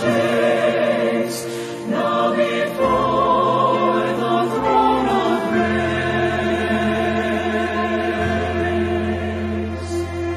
face, now before the throne of grace.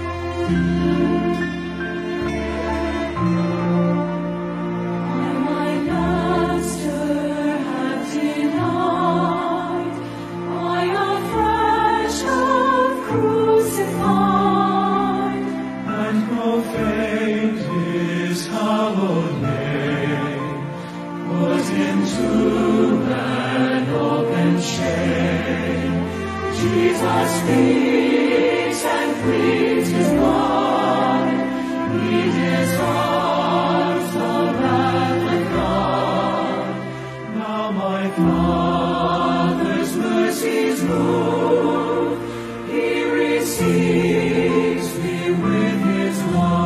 My Master hath denied, I afresh have crucified, and profaned his hallowed name, put into an open shame. Jesus speaks and pleads his blood, he disarms the wrath of God. Now my Father's mercies move, he receives me with his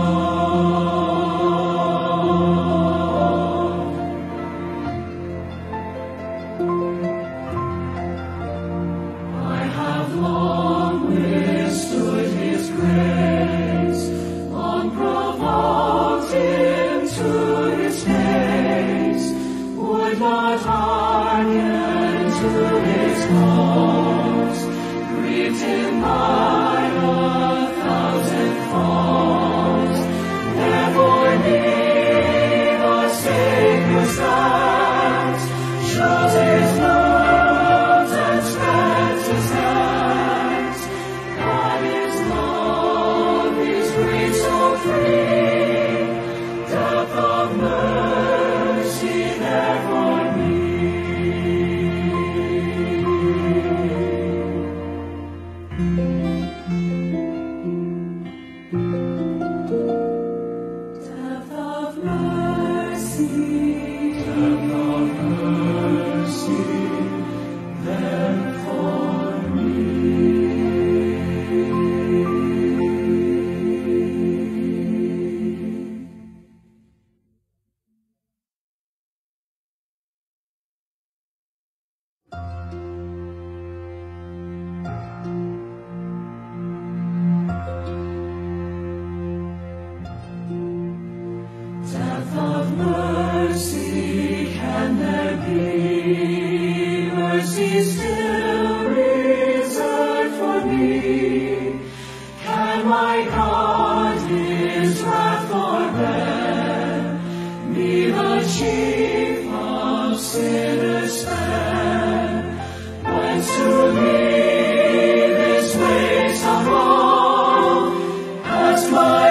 love. I have long withstood his grace, long provoked him to his face, would not hearken to his calls, grieved him by 1,000 falls. Therefore me the Savior stands, shows his love and spreads his hands. God is love, his grace so free, depth of mercy there for me. Depth of mercy there for me. Depth of mercy, can there be mercy still reserved for me? Can my God his wrath forbear, me the chief of sinners spare? Whence to me this way so wrong, as my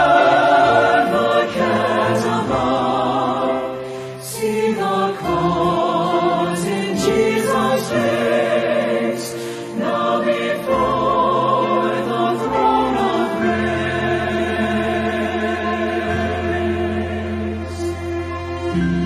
advocate above, see the cause in Jesus' face, now before the throne of grace.